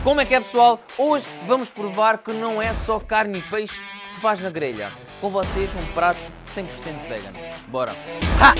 Como é que é, pessoal? Hoje vamos provar que não é só carne e peixe que se faz na grelha. Com vocês um prato 100% vegan. Bora! Ha!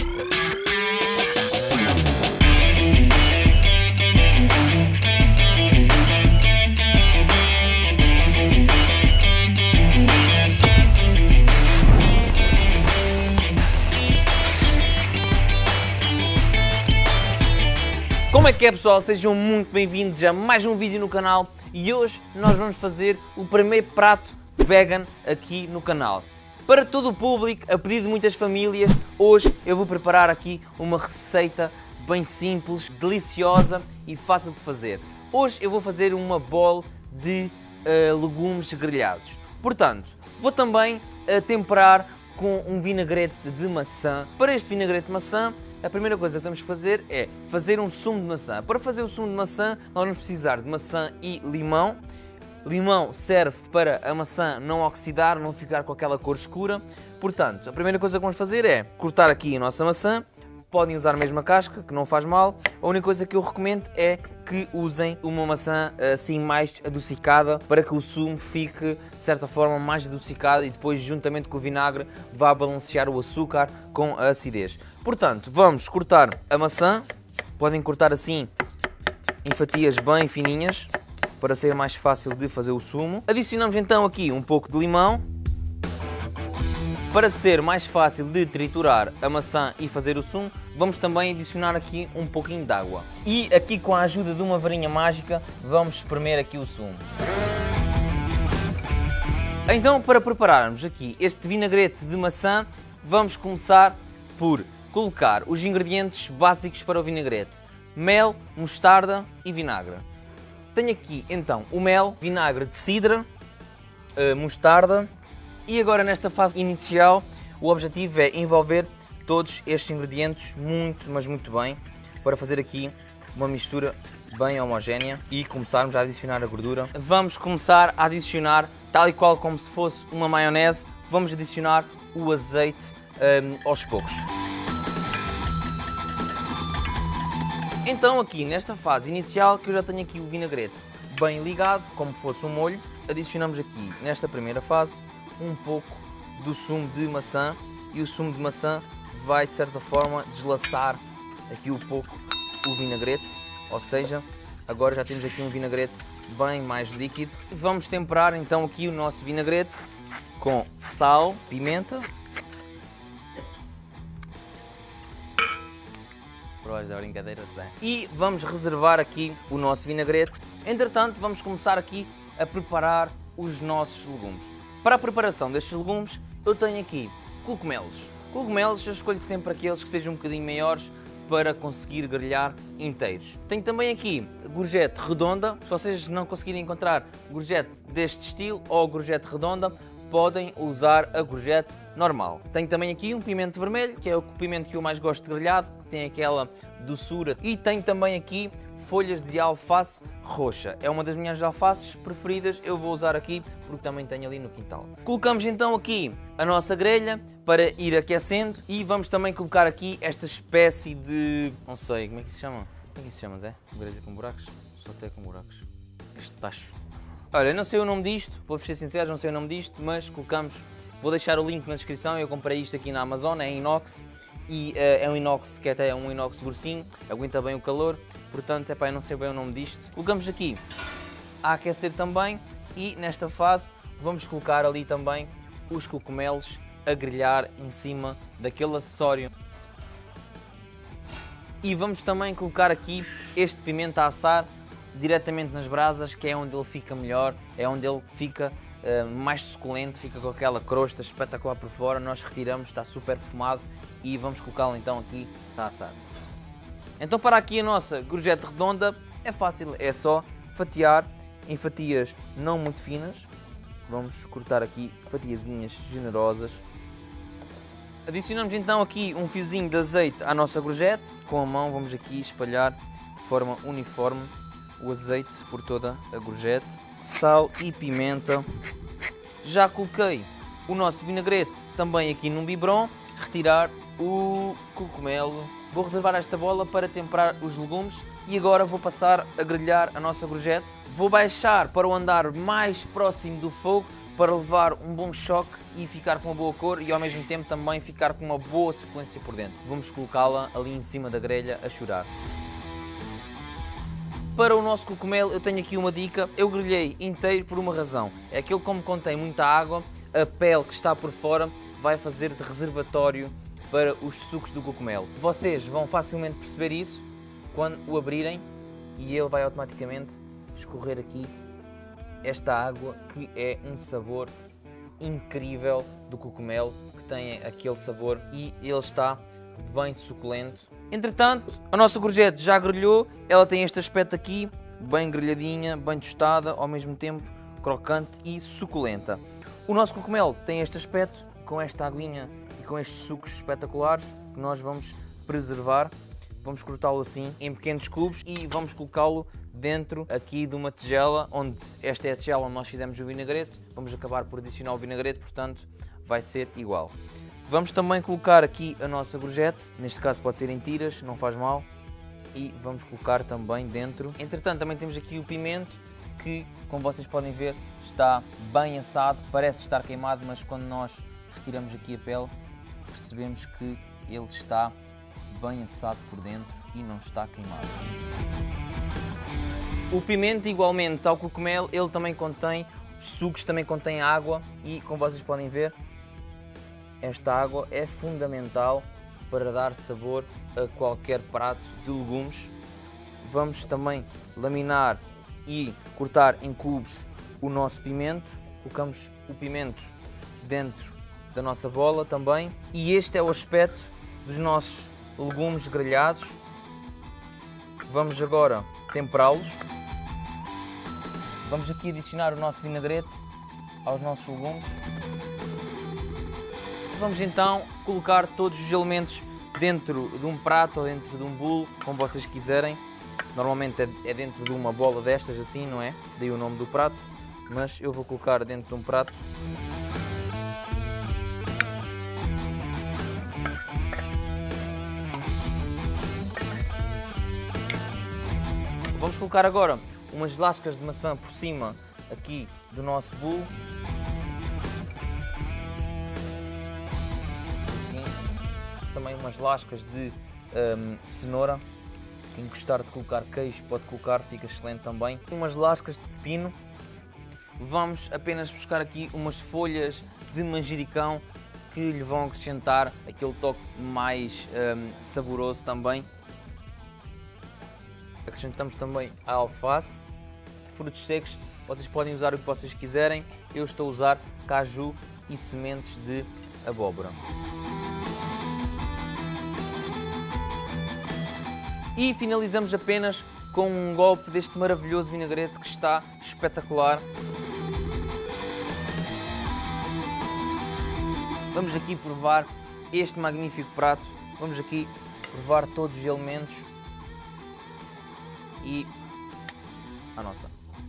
Como é que é, pessoal? Sejam muito bem-vindos a mais um vídeo no canal e hoje nós vamos fazer o primeiro prato vegan aqui no canal. Para todo o público, a pedido de muitas famílias, hoje eu vou preparar aqui uma receita bem simples, deliciosa e fácil de fazer. Hoje eu vou fazer uma bowl de legumes grelhados. Portanto, vou também temperar com um vinagrete de maçã. Para este vinagrete de maçã, a primeira coisa que temos que fazer é fazer um sumo de maçã. Para fazer o sumo de maçã, nós vamos precisar de maçã e limão. Limão serve para a maçã não oxidar, não ficar com aquela cor escura. Portanto, a primeira coisa que vamos fazer é cortar aqui a nossa maçã. Podem usar a mesma casca, que não faz mal. A única coisa que eu recomendo é que usem uma maçã assim mais adocicada, para que o sumo fique, de certa forma, mais adocicado e depois, juntamente com o vinagre, vá balancear o açúcar com a acidez. Portanto, vamos cortar a maçã. Podem cortar assim, em fatias bem fininhas, para ser mais fácil de fazer o sumo. Adicionamos então aqui um pouco de limão. Para ser mais fácil de triturar a maçã e fazer o sumo, vamos também adicionar aqui um pouquinho de água. E aqui, com a ajuda de uma varinha mágica, vamos espremer aqui o sumo. Então, para prepararmos aqui este vinagrete de maçã, vamos começar por colocar os ingredientes básicos para o vinagrete: mel, mostarda e vinagre. Tenho aqui então o mel, vinagre de cidra, mostarda. E agora, nesta fase inicial, o objetivo é envolver todos estes ingredientes muito, mas muito bem, para fazer aqui uma mistura bem homogénea e começarmos a adicionar a gordura. Vamos começar a adicionar, tal e qual como se fosse uma maionese, vamos adicionar o azeite aos poucos. Então, aqui nesta fase inicial, que eu já tenho aqui o vinagrete bem ligado, como fosse um molho, adicionamos aqui nesta primeira fase um pouco do sumo de maçã, e o sumo de maçã vai, de certa forma, deslaçar aqui um pouco o vinagrete, ou seja, agora já temos aqui um vinagrete bem mais líquido. Vamos temperar então aqui o nosso vinagrete com sal, pimenta, da brincadeira, e vamos reservar aqui o nosso vinagrete. Entretanto, vamos começar aqui a preparar os nossos legumes. Para a preparação destes legumes, eu tenho aqui cogumelos. Cogumelos, eu escolho sempre aqueles que sejam um bocadinho maiores para conseguir grelhar inteiros. Tenho também aqui gorjete redonda. Se vocês não conseguirem encontrar gorjete deste estilo ou gorjete redonda, podem usar a gorjete normal. Tenho também aqui um pimento vermelho, que é o pimento que eu mais gosto de grelhado, que tem aquela doçura. E tenho também aqui folhas de alface roxa. É uma das minhas alfaces preferidas, eu vou usar aqui porque também tenho ali no quintal. Colocamos então aqui a nossa grelha para ir aquecendo e vamos também colocar aqui esta espécie de... não sei, como é que se chama? Como é que se chama, Zé? Grelha com buracos? Só até com buracos. Este tacho. Olha, não sei o nome disto, vou-vos ser sincero, não sei o nome disto, mas colocamos... Vou deixar o link na descrição, eu comprei isto aqui na Amazon, é inox. E é um inox que até é um inox grossinho, aguenta bem o calor, portanto, eu não sei bem o nome disto. Colocamos aqui a aquecer também e nesta fase vamos colocar ali também os cogumelos a grelhar em cima daquele acessório. E vamos também colocar aqui este pimento a assar diretamente nas brasas, que é onde ele fica melhor, é onde ele fica mais suculento, fica com aquela crosta espetacular por fora. Nós retiramos, está super perfumado e vamos colocá-lo então aqui a assar. Então, para aqui a nossa gorjete redonda é fácil, é só fatiar em fatias não muito finas. Vamos cortar aqui fatiazinhas generosas. Adicionamos então aqui um fiozinho de azeite à nossa gorjete. Com a mão vamos aqui espalhar de forma uniforme o azeite por toda a gorjete. Sal e pimenta. Já coloquei o nosso vinagrete também aqui num biberon. Retirar o cogumelo. Vou reservar esta bola para temperar os legumes E agora vou passar a grelhar a nossa gorjete. Vou baixar para o andar mais próximo do fogo para levar um bom choque e ficar com uma boa cor e ao mesmo tempo também ficar com uma boa suculência por dentro. Vamos colocá-la ali em cima da grelha a chorar. Para o nosso cogumelo eu tenho aqui uma dica, eu grelhei inteiro por uma razão. É que ele, como contém muita água, a pele que está por fora vai fazer de reservatório para os sucos do cogumelo. Vocês vão facilmente perceber isso quando o abrirem e ele vai automaticamente escorrer aqui esta água que é um sabor incrível do cogumelo, que tem aquele sabor e ele está bem suculento. Entretanto, a nossa gorjete já grelhou, ela tem este aspecto aqui, bem grelhadinha, bem tostada, ao mesmo tempo crocante e suculenta. O nosso cogumelo tem este aspecto, com esta aguinha e com estes sucos espetaculares que nós vamos preservar. Vamos cortá-lo assim em pequenos cubos e vamos colocá-lo dentro aqui de uma tigela, onde esta é a tigela onde nós fizemos o vinagrete. Vamos acabar por adicionar o vinagrete, portanto vai ser igual. Vamos também colocar aqui a nossa gorjete, neste caso pode ser em tiras, não faz mal. E vamos colocar também dentro. Entretanto também temos aqui o pimento que, como vocês podem ver, está bem assado, parece estar queimado, mas quando nós retiramos aqui a pele percebemos que ele está bem assado por dentro e não está queimado. O pimento, igualmente ao cogumelo, ele também contém sucos, também contém água e, como vocês podem ver, esta água é fundamental para dar sabor a qualquer prato de legumes. Vamos também laminar e cortar em cubos o nosso pimento. Colocamos o pimento dentro da nossa bola também. E este é o aspecto dos nossos legumes grelhados. Vamos agora temperá-los. Vamos aqui adicionar o nosso vinagrete aos nossos legumes. Vamos então colocar todos os elementos dentro de um prato ou dentro de um bolo, como vocês quiserem. Normalmente é dentro de uma bola destas assim, não é? Daí o nome do prato, mas eu vou colocar dentro de um prato. Vamos colocar agora umas lascas de maçã por cima aqui do nosso bolo. Assim. Também umas lascas de cenoura. Quem gostar de colocar queijo pode colocar, fica excelente também. Umas lascas de pepino. Vamos apenas buscar aqui umas folhas de manjericão que lhe vão acrescentar aquele toque mais saboroso também. Acrescentamos também a alface, frutos secos, vocês podem usar o que vocês quiserem. Eu estou a usar caju e sementes de abóbora. E finalizamos apenas com um golpe deste maravilhoso vinagrete que está espetacular. Vamos aqui provar este magnífico prato, vamos aqui provar todos os elementos e a nossa.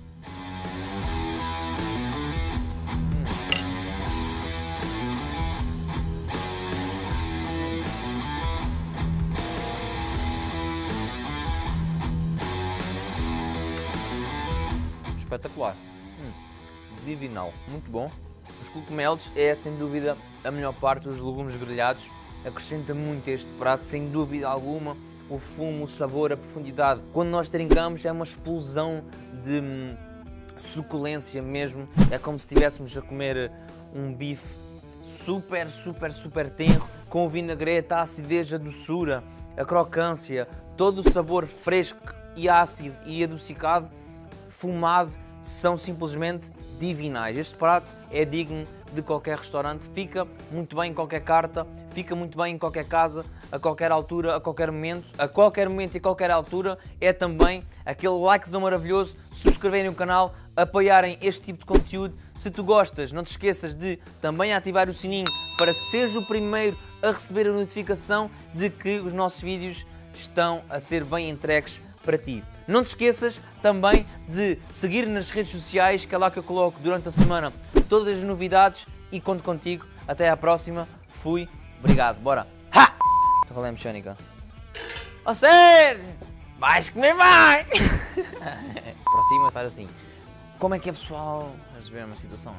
Espetacular, divinal, muito bom. Os cogumelos é sem dúvida a melhor parte dos legumes grelhados, acrescenta muito este prato, sem dúvida alguma. O fumo, o sabor, a profundidade. Quando nós trincamos é uma explosão de suculência mesmo. É como se estivéssemos a comer um bife super tenro, com o vinagrete, a acidez, a doçura, a crocância, todo o sabor fresco e ácido e adocicado, fumado, são simplesmente divinais. Este prato é digno de qualquer restaurante, fica muito bem em qualquer carta, fica muito bem em qualquer casa, a qualquer altura, a qualquer momento e a qualquer altura. É também aquele likezão maravilhoso, subscreverem o canal, apoiarem este tipo de conteúdo. Se tu gostas, não te esqueças de também ativar o sininho para seres o primeiro a receber a notificação de que os nossos vídeos estão a ser bem entregues para ti. Não te esqueças também de seguir nas redes sociais, que é lá que eu coloco durante a semana todas as novidades e conto contigo. Até à próxima. Fui. Obrigado. Bora. Ha! Estou a falar em mexânica. Ó sério! Vais comer bem! Aproxima e faz assim. Como é que é, pessoal? Vamos ver uma situação,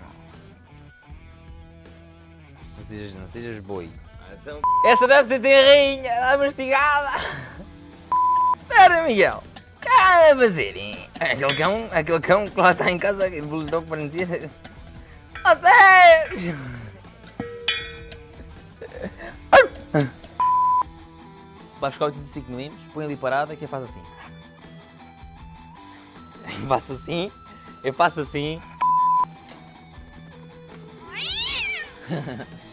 não sejas boi. Então... Essa deve ser terrinha, a mastigada! Espera, Miguel! O que é a fazer, hein? Aquele cão que lá está em casa, aquele bulldog parecia... Até! Vai buscar 85 mm, põe ali parada que eu faço assim. Eu faço assim, eu faço assim.